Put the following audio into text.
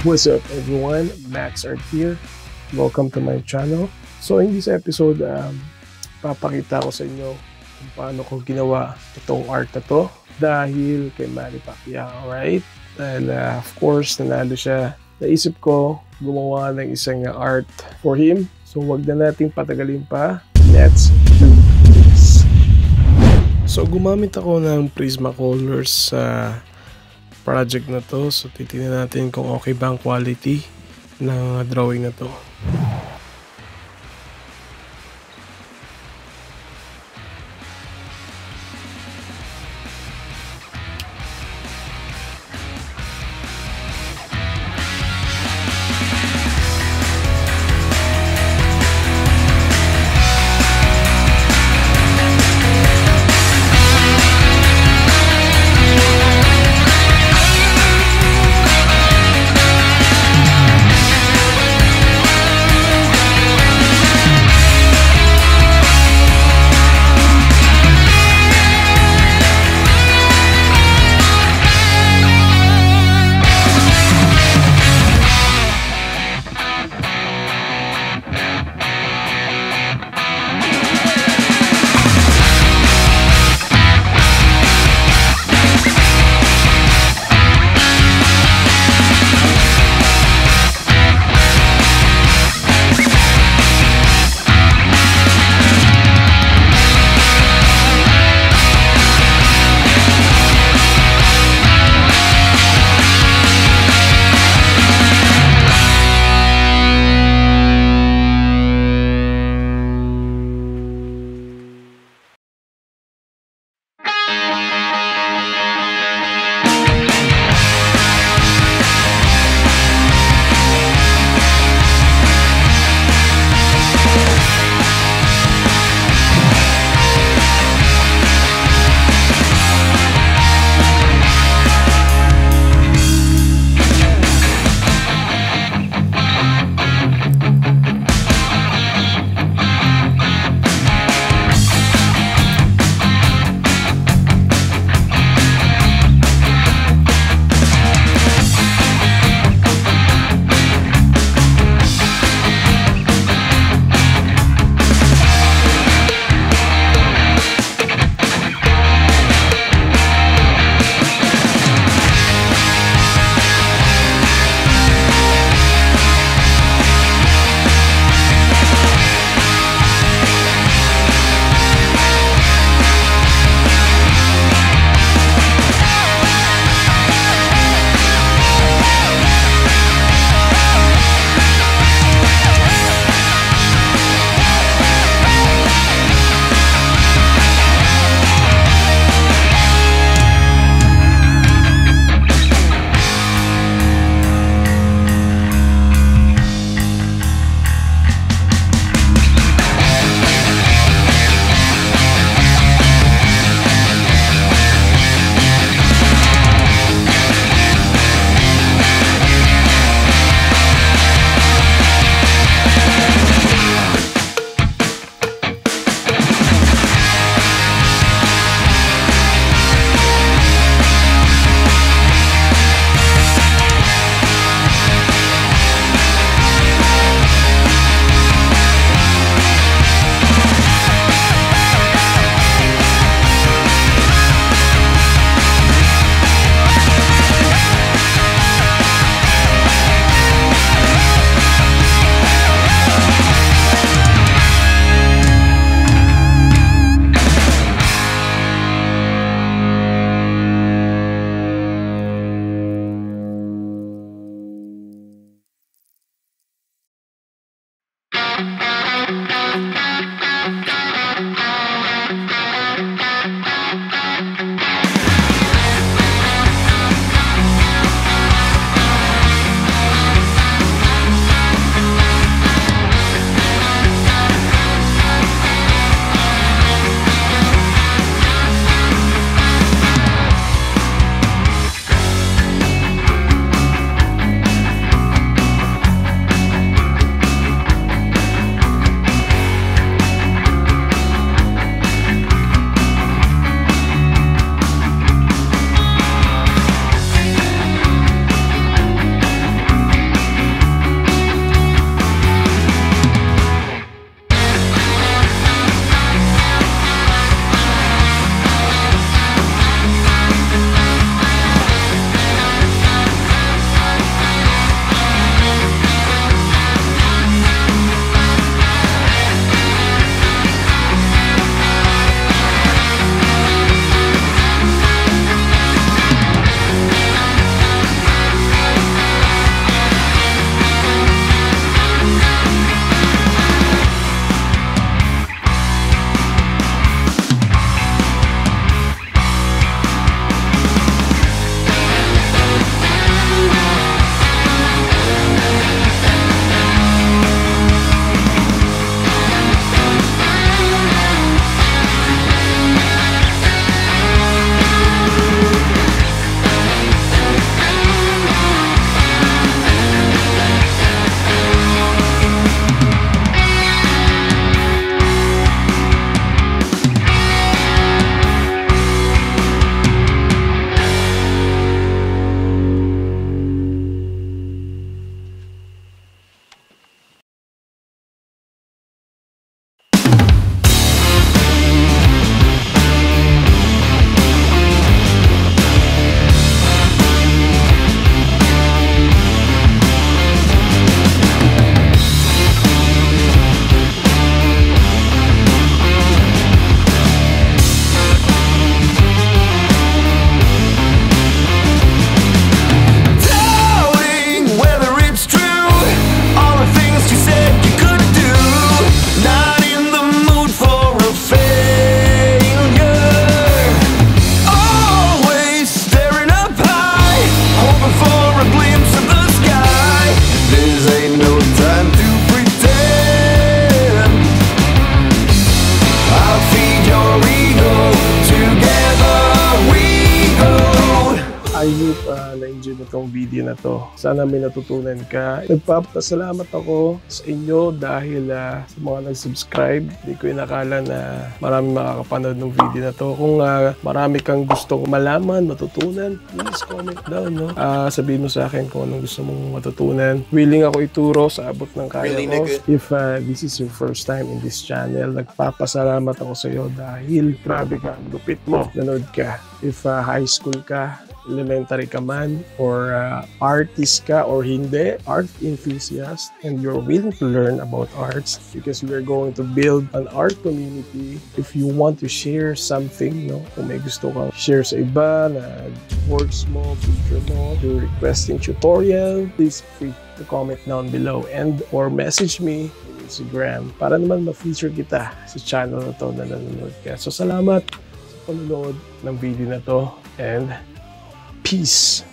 What's up everyone, Maxart here. Welcome to my channel. So in this episode, papakita ko sa inyo kung paano ko ginawa itong art na to dahil kay Manny Pacquiao, right? And of course, nanalo siya. Naisip ko gumawa ng isang art for him. So wag na nating patagalin pa. Let's do this. So gumamit ako ng prismacolors sa project na to. So titingnan natin kung okay ba ang quality ng drawing na to. na-enjoy mo tong video na to. Sana may natutunan ka. Nagpapasalamat ako sa inyo dahil sa mga nag-subscribe. Hindi ko inakala na marami makakapanood ng video na to. Kung marami kang gusto malaman, matutunan, please comment down. No? Sabihin mo sa akin kung anong gusto mong matutunan. Willing ako ituro sa abot ng kaya ko. If this is your first time in this channel, nagpapasalamat ako sa iyo dahil grabe ka, lupit mo, nanood ka. If high school ka, elementary ka man, or artist ka or hindi, art enthusiast, and you're willing to learn about arts because we're going to build an art community. If you want to share something, no, kung may gusto kang share sa iba na works mo, picture mo, you're requesting tutorial, please free to comment down below and or message me on Instagram para naman ma-feature kita sa channel na to na nanonood ka. So salamat sa panonood ng video na to and peace.